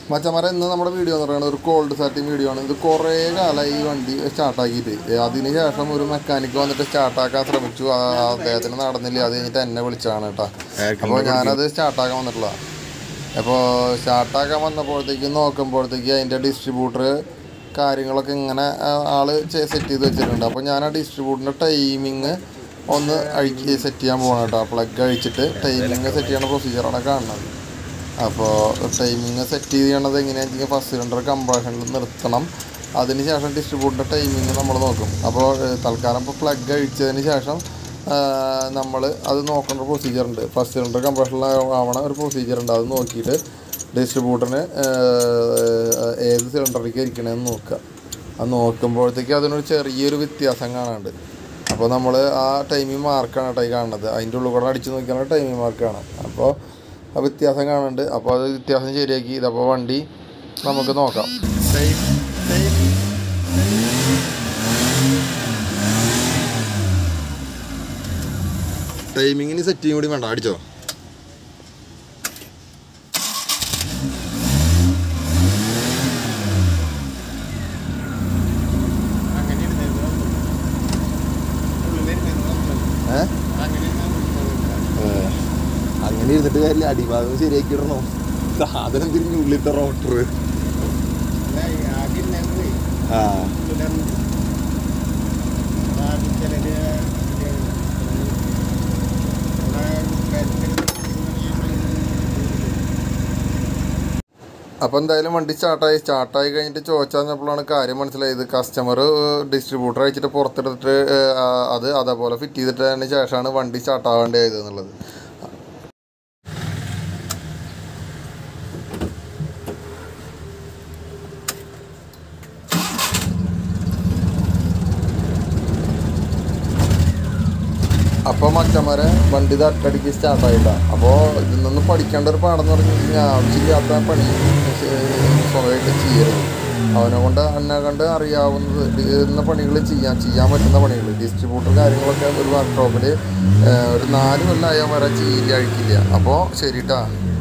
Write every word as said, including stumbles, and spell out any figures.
മച്ചന്മാരെ ഇന്ന് നമ്മുടെ വീഡിയോ എന്ന് പറയുന്നത് ഒരു കോൾഡ് സ്റ്റാർട്ടിങ് വീഡിയോ ആണ്. ഇത് കുറേ കാലമായി ഈ വണ്ടി സ്റ്റാർട്ടാക്കിയിട്ട്. അതിന് ശേഷം ഒരു മെക്കാനിക്ക് വന്നിട്ട് സ്റ്റാർട്ടാക്കാൻ ശ്രമിച്ചു. അദ്ദേഹത്തിന് നടന്നില്ല. അത് കഴിഞ്ഞിട്ട് എന്നെ വിളിച്ചതാണ് കേട്ടോ. അപ്പോൾ ഞാനത് സ്റ്റാർട്ടാക്കാൻ വന്നിട്ടുള്ളതാണ്. അപ്പോൾ സ്റ്റാർട്ടാക്കാൻ വന്നപ്പോഴത്തേക്ക് നോക്കുമ്പോഴത്തേക്ക് അതിൻ്റെ ഡിസ്ട്രിബ്യൂട്ടർ കാര്യങ്ങളൊക്കെ ഇങ്ങനെ ആൾ സെറ്റ് ചെയ്ത് വെച്ചിട്ടുണ്ട്. അപ്പോൾ ഞാൻ ആ ഡിസ്ട്രിബ്യൂട്ടറിൻ്റെ ടൈമിങ് ഒന്ന് അഴിച്ച് സെറ്റ് ചെയ്യാൻ പോകണം കേട്ടോ. പ്ലഗ് അഴിച്ചിട്ട് ടൈമിങ് സെറ്റ് ചെയ്യണ പ്രൊസീജിയറാണ് കാണുന്നത്. അപ്പോൾ ടൈമിങ് സെറ്റ് ചെയ്യണത് എങ്ങനെയാണെന്ന് വെച്ചാൽ ഫസ്റ്റ് സിലിണ്ടർ കംപ്രഷനിൽ നിർത്തണം. അതിന് ശേഷം ഡിസ്ട്രിബ്യൂട്ടറിൻ്റെ ടൈമിങ് നമ്മൾ നോക്കും. അപ്പോൾ തൽക്കാലം ഇപ്പോൾ പ്ലഗ് അഴിച്ചതിന് ശേഷം നമ്മൾ അത് നോക്കേണ്ട പ്രൊസീജിയർ ഉണ്ട്. ഫസ്റ്റ് സിലിണ്ടർ കംപ്രഷനിൽ ആവണ ഒരു പ്രൊസീജിയർ ഉണ്ട്. അത് നോക്കിയിട്ട് ഡിസ്ട്രിബ്യൂട്ടറിന് ഏത് സിലിണ്ടറിലേക്ക് ഇരിക്കണമെന്ന് നോക്കുക. അത് നോക്കുമ്പോഴത്തേക്ക് അതിനൊരു ചെറിയൊരു വ്യത്യാസം കാണാനുണ്ട്. അപ്പോൾ നമ്മൾ ആ ടൈമിംഗ് മാർക്കാണ് കേട്ടോ ഈ കാണുന്നത്. അതിൻ്റെ ഉള്ളിൽ കൂടെ അടിച്ച് നോക്കിയാൽ ടൈമിംഗ് മാർക്കാണ്. അപ്പോൾ ആ വ്യത്യാസം കാണുന്നുണ്ട്. അപ്പോൾ അത് വ്യത്യാസം ശരിയാക്കി. ഇതപ്പോൾ വണ്ടി നമുക്ക് നോക്കാം. ടൈമിങ്ങിന് സെറ്റിങ് കൂടി വേണ്ട, അടിച്ചോ. അങ്ങനെ ഇരുന്നിട്ട് കാര്യമില്ല, അടിഭാഗം ശരിയാക്കിയിടണോ. സാധനം തിരിഞ്ഞ് ഉള്ളിലത്തെ റോട്ടർ ആ അപ്പോൾ എന്തായാലും വണ്ടി സ്റ്റാർട്ടായി സ്റ്റാർട്ടായി കഴിഞ്ഞിട്ട് ചോദിച്ചപ്പോഴാണ് കാര്യം മനസ്സിലായത്. കസ്റ്റമർ ഡിസ്ട്രിബ്യൂട്ടർ അയച്ചിട്ട് പുറത്തെടുത്തിട്ട് അത് അതേപോലെ ഫിറ്റ് ചെയ്തിട്ടതിന് ശേഷമാണ് വണ്ടി സ്റ്റാർട്ടാവേണ്ടത് എന്നുള്ളത്. അപ്പോൾ മച്ചന്മാരെ വണ്ടി തട്ടടിക്ക് സ്റ്റാർട്ടായില്ല. അപ്പോൾ ഇതിൽ നിന്ന് പഠിക്കേണ്ട ഒരു പാഠം എന്ന് പറഞ്ഞു കഴിഞ്ഞാൽ ആവശ്യമില്ലാത്ത പണി സ്വന്തമായിട്ട് ചെയ്യരുത്. അവനെ കൊണ്ട് എന്നെ കണ്ട് അറിയാവുന്നത് എന്ന പണികൾ ചെയ്യാൻ ചെയ്യാൻ പറ്റുന്ന പണികൾ. ഡിസ്ട്രിബ്യൂട്ടർ കാര്യങ്ങളൊക്കെ ഒരു വർക്ക്ഷോപ്പിൽ ഒരു നാല് കൊല്ലമായാൽ വരെ ചെയ്യില്ല അഴിക്കില്ല. അപ്പോൾ ശരി കേട്ടോ.